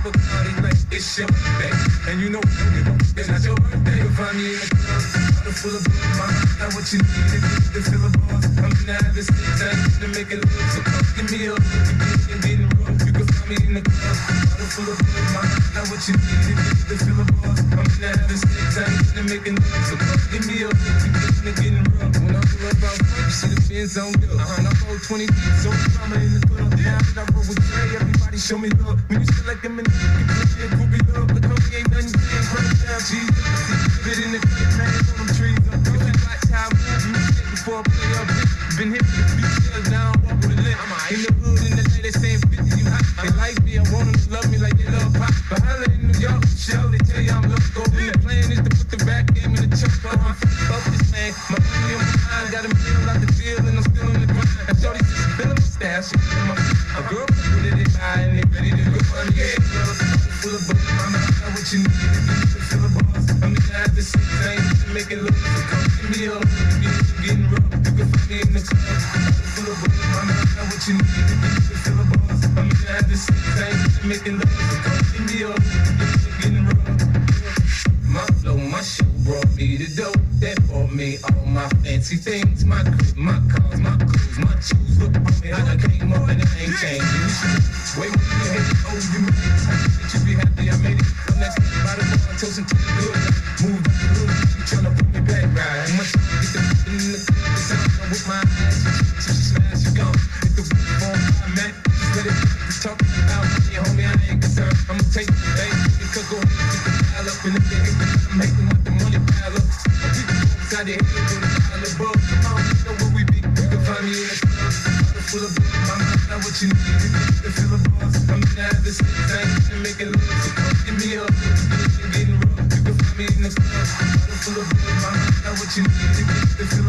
Bacardi like it's your birthday. And you know it's not your birthday. You'll find me in the club, bottle full of blue. My mind got what you need to fill the bars. I'm in the habit, stay tight to make it look. So come give me up, you're getting rough. You can find me in the club, bottle full of blue. My mind got what you need to fill the bars. I'm in the habit, stay tight to make it look. So come give me up, you're getting rough. When I pull up out front, you see the Benz on up. I roll 20 deep, so I'm in the club. Now that I roll with Dre, everybody show me love. When you feel like I'm in the club, groovy love. But homie ain't nothing, you ain't right down, Jesus. Bit in the club, man, on them trees. If you watch how I move, you shit before I play up. Been hit with the beat shells, now I walk with a limp. In the hood, in the lady saying 50, you hot. They like me, I want them to love me like they love pop. But holla in New York, show, they tell you I'm loco. And the plan is to put the rap game in the choke. I'm fuck this man, my money on my mind. Got a meal out the deal, and I'm still in the grind. And shorty just feeling my style, she feeling my a girl with it, they buy, and they ready to go on the edge. Full of bugs, mama, I got what you need to fill the bars. I'm in the habit, same thing, to make it look. So come give me up, you're getting rough. You can find me in the club, full of bugs, mama, I got what you need to fill the bars. I'm in the habit, same thing, to make it look. So come give me up, you're getting rough. My flow, my show brought me the dough. That bought me all my fancy things. My crib, my cars, my clothes, my shoes. Look on me, I came up and I ain't changing. Wait, when you hit it, oh, you made it. Bitch, you be happy I made it. I'm next by the bar, toasting to the good. Move back a little, you tryna put me back right. My shit, get the in the club, the sound with my eyes. She smash, she gone. Hit the roof on my Mac. Just let it talk about money, homie, I ain't concerned. I'ma take it, hey, because go ahead, get the pile up. And if they hate, I'm hating with the money pile up. We can go inside the head with a pile above. Come on, you know where we be. You can find me in the club, bottle full of blood. My mind got what you need to fill the bars. I'm in the habit, same thing, to make it look. So come give me up, you're getting rough. You can find me in the club, bottle full of blood. My mind got what you need to fill